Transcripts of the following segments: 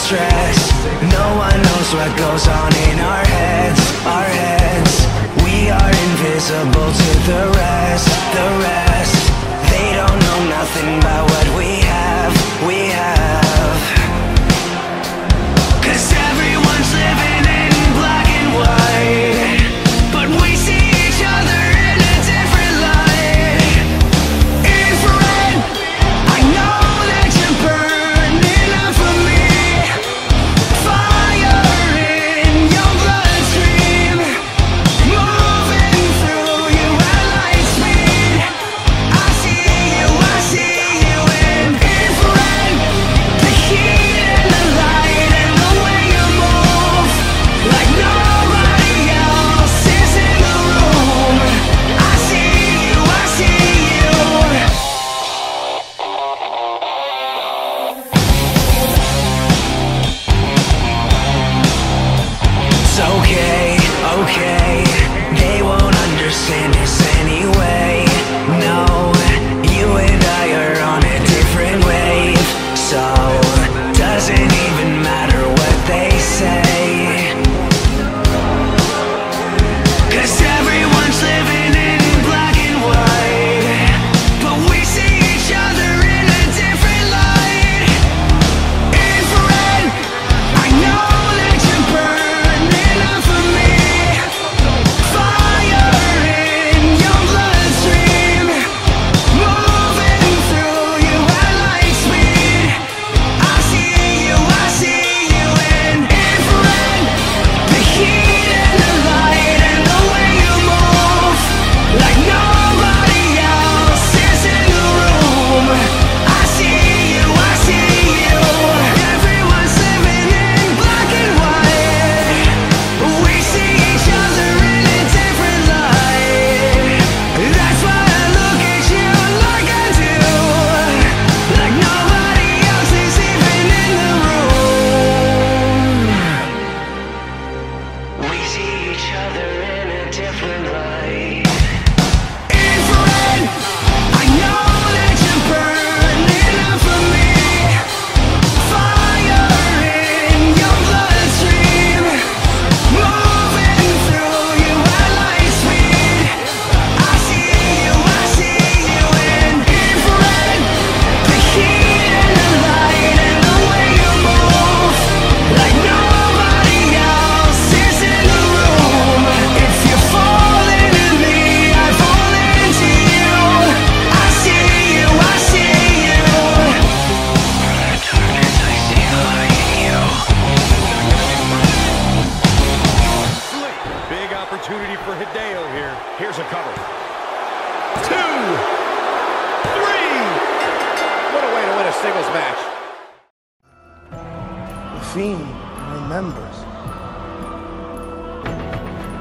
stress. No one knows what goes on in our heads, our heads. We are invisible to the rest, the rest. They don't know nothing about what we have, we have. 'Cause everyone's living in black and white, but we see each other in a different light. Infrared, I know that you're burning up for me. Fire in your bloodstream, moving through you at light speed. I see you in infrared. The heat and the light and the way you move, like nobody else is in the room. I see you, I see you. It's okay, okay, they won't understand us anyway. No, you and I are on a different wave, so doesn't even matter what they say. 'Cause everyone's living in black and white, but we see each other in a different light. Infrared, I know that you're burning up for me. Fire in your bloodstream, moving through you at light speed. I see you in infrared. The heat and the light and the way you move, like nobody else is in the room. I see you, I see you. Everyone's living in black and white, but we see each other in a different light. That's why I look at you like I do, like nobody else is even in the room. We see each other in a different light. Infrared, I know that you're burning up for me. Fire in your bloodstream, moving through you at light speed. I see you in infrared. The heat and the light and the way you move, like nobody else is in the room. If you fall into me, I fall into you. I see you, I see you. Darkness, I see light in you. Big opportunity for Hideo here. Here's a cover. 2, 3. What a way to win a singles match. The Fiend remembers.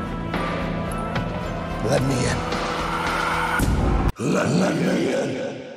Let me in. Let me in.